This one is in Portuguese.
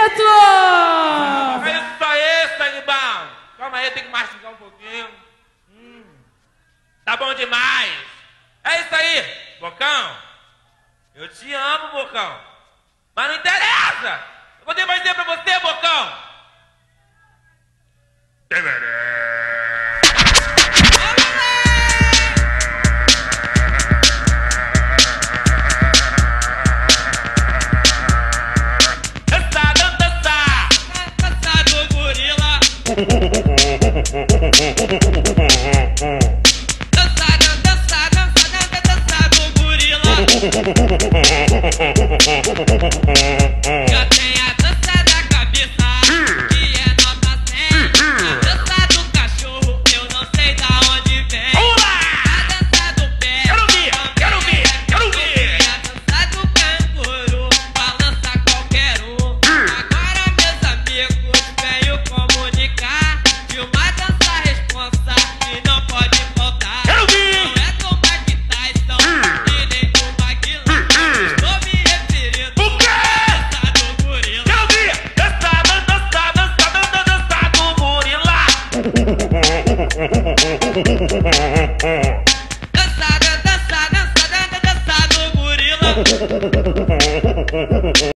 Preto! É isso aí, sangue bom. Calma aí, tem que mastigar um pouquinho. Tá bom demais. É isso aí, Bocão. Eu te amo, Bocão. Mas não interessa. Eu vou mais dizer pra você, Bocão. Já tem a dança da cabeça, que é nota 100. A dança do cachorro, eu não sei da onde vem. A dança do pé, quero ver. A dança do canguru, balança qualquer um. Agora, meus amigos, venho comunicar de uma dança responsa que não pode faltar. Não é do Mike Tyson e nem do Maguila. Estou me referindo à dança do gorila. Quero ver. Dança do gorila. Dança do gorila.